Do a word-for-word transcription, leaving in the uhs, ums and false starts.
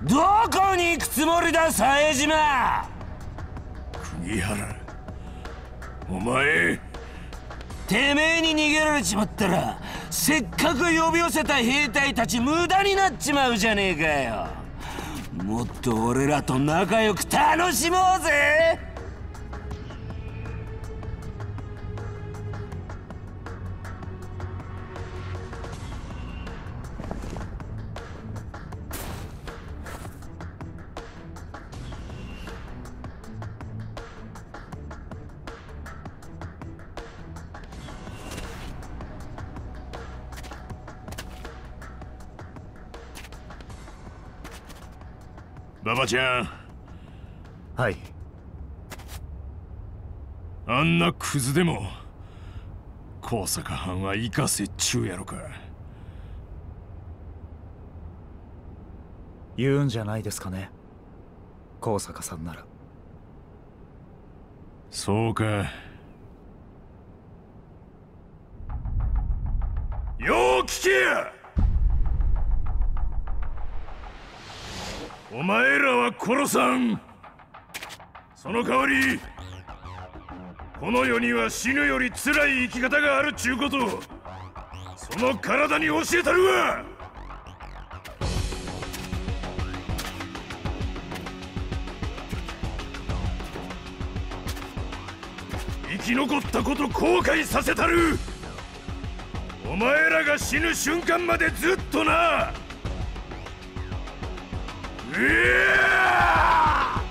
どこに行くつもりだ冴島。 国原、お前てめえに逃げられちまったらせっかく呼び寄せた兵隊たち無駄になっちまうじゃねえかよ。もっと俺らと仲良く楽しもうぜ。 馬場ちゃん。 はい。 あんなクズでも高坂藩は生かせっちゅうやろか。 言うんじゃないですかね、高坂さんなら。 そうか。よう聞けや。お前らは殺さん。その代わりこの世には死ぬより辛い生き方があるっちゅうことをその体に教えたるわ。生き残ったこと後悔させたる。お前らが死ぬ瞬間までずっとな。うわ！